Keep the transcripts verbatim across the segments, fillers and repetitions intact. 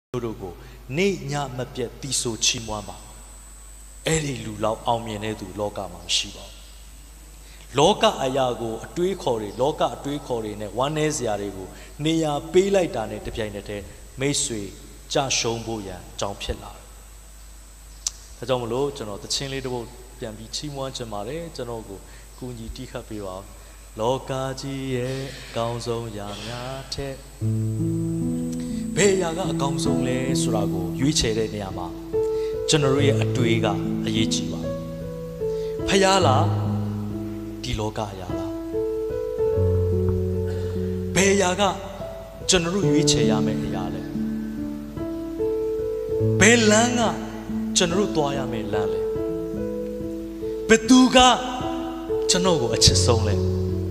တို့ကိုနေညမပြတ်တီးဆိုချီးမွမ်းပါအဲ့ဒီလူလောက်အောင်မြင်တဲ့သူလောကမှာမရှိပါဘူးလောကအရာကိုအတွေးခေါ်တွေလောကအတွေးခေါ်တွေနဲ့ဝမ်းနည်းစရာတွေကိုနေရာပေးလိုက်တာနဲ့တပြိုင်နက်တည်းမိတ်ဆွေကြရှုံးဖို့ရန်အကြောင်းဖြစ်လာတယ်ဒါကြောင့်မလို့ကျွန်တော်တခြင်းလေးတစ်ပုဒ်ပြန်ပြီးချီးမွမ်းချင်ပါတယ်ကျွန်တော်ကိုကူညီတီးခတ်ပေးပါလောကကြီးရဲ့အကောင်းဆုံးရာများထက်ဘယ်ရာကအကောင်းဆုံးလဲဆိုတာကိုရွေးချယ်တဲ့နေရာမှာကျွန်တော်ရဲ့အတွေးကအရေးကြီးပါဖယားလားဒီလောကအရာလားဘယ်ရာကကျွန်တော်ရွေးချယ်ရမယ့်အရာလဲဘယ်လမ်းကကျွန်တော်သွားရမယ့်လမ်းလဲဘယ်သူကကျွန်တော်ကိုအချစ်ဆုံးလဲ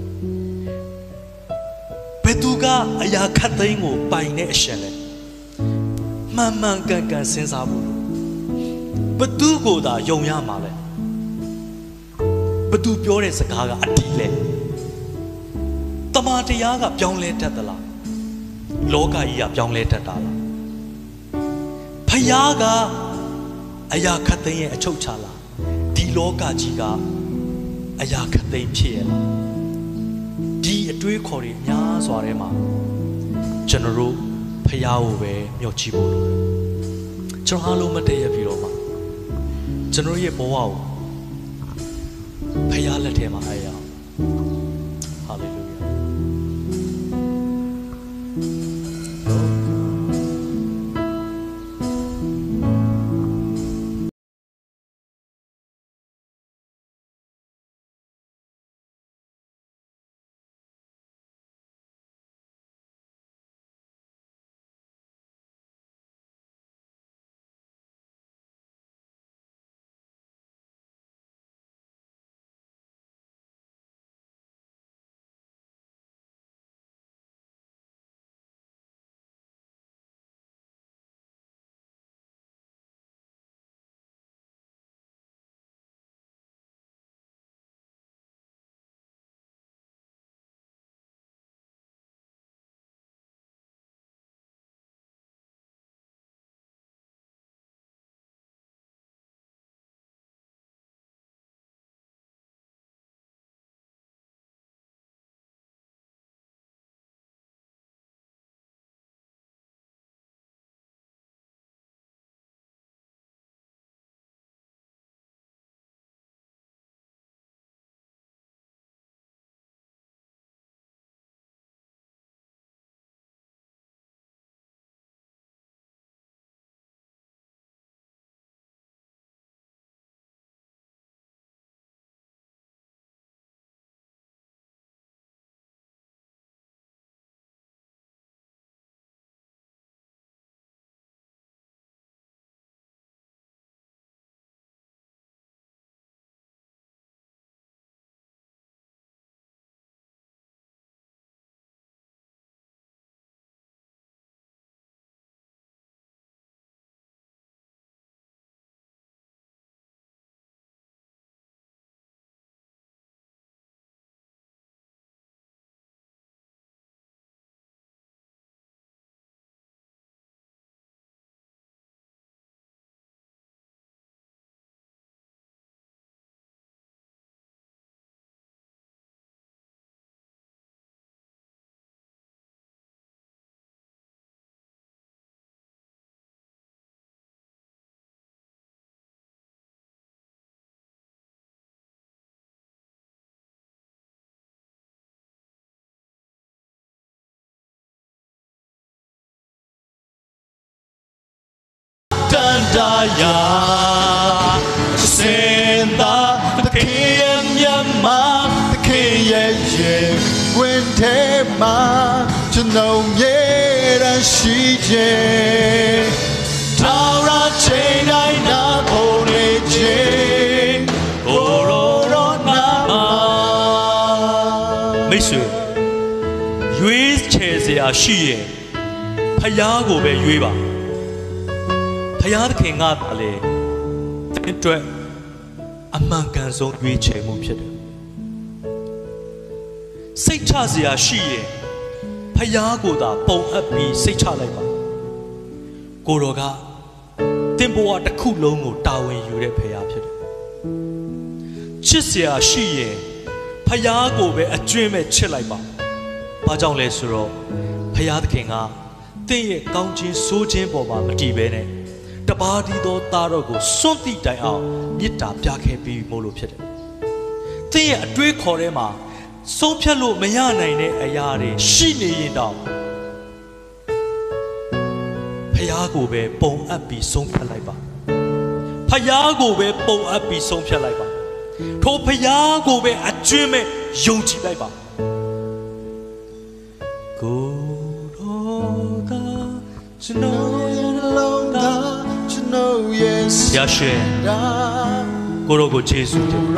ဘယ်သူကအရာခတ်သိမ်းကိုပိုင်တဲ့အရှင်လဲမှန်မှန်ကန်ကန်စဉ်းစားဖို့ဘယ်သူကိုသာယုံရမှာလဲဘယ်သူပြောတဲ့စကားကအတီးလဲတမန်တရားကပြောင်းလဲတတ်သလားလောကကြီးကပြောင်းလဲတတ်တာလားဖယားကအရာခတ်သိမ်းရဲ့အချုပ်ချလားဒီလောကကြီးကအရာခတ်သိမ်းဖြစ်ရလားဒီအတွေးခေါ်တွေများစွာထဲမှာကျွန်တော်တို့ဖယားကိုပဲမျှော်ကြည့်ဖို့လိုတယ်ကျွန်တော်အားလုံးမတည့်ရပြီးတော့မှကျွန်တော်ရဲ့ဘဝကိုဖယားလက်ထဲမှာအားရအောင်ဟာလေလုယာTandaya Senda Takiya Myanma Takiya Ye Gwente Ma Chano Yera Shije Taura Chenai Na Pone Je Ororo Nama Mishu Yuiz Chezea Shiye Payago Be Yuibaဖယားသခင်ကသာလေအတွက်အမှန်ကန်ဆုံးရွေးချယ်မှုဖြစ်တယ်စိတ်ချစရာရှိရင်ဖယားကိုသာပုံအပ်ပြီးစိတ်ချလိုက်ပါကိုတော်ကတင်ဘဝတစ်ခုလုံးကိုတာဝန်ယူတဲ့ဖခင်ဖြစ်တယ်ချစ်စရာရှိရင်ဖခင်ကိုပဲအကျွင့်မဲ့ချစ်လိုက်ပါဘာကြောင့်လဲဆိုတော့ဖခင်သခင်ကတင့်ရဲ့ကောင်းခြင်းဆိုးခြင်းပေါ်မှာမတည်ဘဲနဲ့တပါးဒီသောသားတော်ကိုစွန့်တိတိုင်အောင်မေတ္တာပြခဲ့ပြီးမို့လို့ဖြစ်တယ်တင့်ရဲ့အတွေးခေါ်ထဲမှာဆုံးဖြတ်လို့မရနိုင်တဲ့အရာတွေရှိနေရင်တောင်ဖခင်ကိုပဲပုံအပ်ပြီးဆုံးဖြတ်လိုက်ပါဖခင်ကိုပဲပုံအပ်ပြီးဆုံးဖြတ်လိုက်ပါထိုဖခင်ကိုပဲအကျွင့်မဲ့ယုံကြည်လိုက်ပါကိုတော်ကကျွန်တော်ရဲ့နှလုံးသားကျွန်တော်ရဲ့ရရှိကိုတော်ကိုယေရှုတင်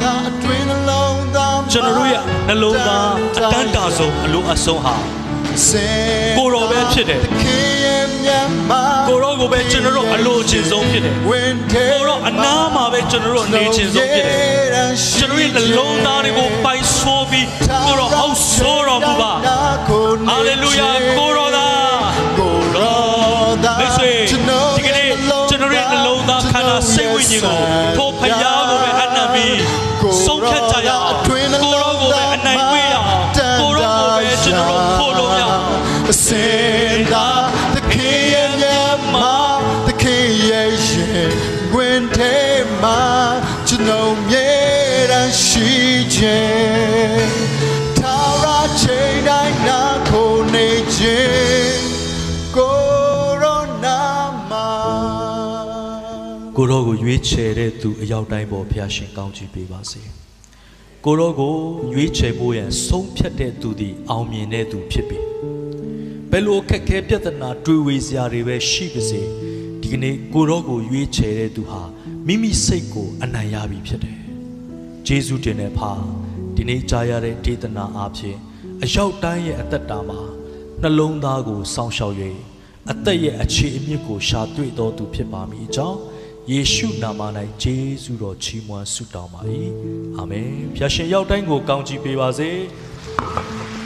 ကျွန်တော်တို့ရဲ့နှလုံးသားအတန်းတာဆုံးအလိုအဆုံးဟာကိုတော်ပဲဖြစ်တယ်ကိုတော်ကိုပဲကျွန်တော်တို့အလိုချင်ဆုံးဖြစ်တယ်ကိုတော်အနာမှာပဲကျွန်တော်တို့နေချင်ဆုံးဖြစ်တယ်ကျွန်တော်ရဲ့နှလုံးသားတွေကိုပိုင်ဆိုးပြီးကိုတော်အောက်ဆိုးတော်မူပါဟာလေလုယာကိုတော်သားကိုတော်သားမိတ်ဆွေဒီကနေ့ကျွန်တော်ရဲ့နှလုံးသားခန္ဓာစိတ်ဝိညာဉ်ကိုထိုဖယားကိုပဲအနံ့ပြီးဆုံးဖြတ်ကြရအောင်ကိုတော်ကိုပဲအနိုင်ဝေးရအောင်ကိုတော်ကိုပဲကျွန်တော်တို့ဖို့လို့ရအောင်အစင်သာသခင်ရဲ့မြတ်မှာသခင်ရဲ့ရှင်ဝင်ထဲမှာကျွန်တော်မြဲတမ်းရှိခြင်းထာဝရချိန်တိုင်းနာကိုနေခြင်းကိုရောနာမှာကိုရောကိုရွေးချယ်တဲ့သူအရောက်တိုင်းပေါ်ဘုရားရှင်ကောင်းချီးပေးပါစေကိုရောကိုရွေးချယ်ဖို့ရန်ဆုံးဖြတ်တဲ့သူသည်အောင်မြင်တဲ့သူဖြစ်ပြီဘယ်လိုခက်ခဲပြဿနာတွေ့ဝေစရာတွေပဲရှိပါစေဒီကနေ့ကိုရောကိုရွေးချယ်တဲ့သူဟာမိမိစိတ်ကိုအနိုင်ရပြီဖြစ်တယ်ဂျေဇုတင်တဲ့ဖာဒီနေ့ကြားရတဲ့ဒေသနာအားဖြင့်အရောက်တိုင်းရဲ့အသက်တာမှာနှလုံးသားကိုစောင့်ရှောက်၍အသက်ရဲ့အခြေအမြစ်ကိုရှာတွေ့တော်သူဖြစ်ပါမည်အကြောင်းယေရှုနာမ၌ဂျေဇုတော်ချီးမွမ်းဆုတောင်းပါ၏အာမင်ဖျာရှင်ရောက်တိုင်းကိုကောင်းချီးပေးပါစေ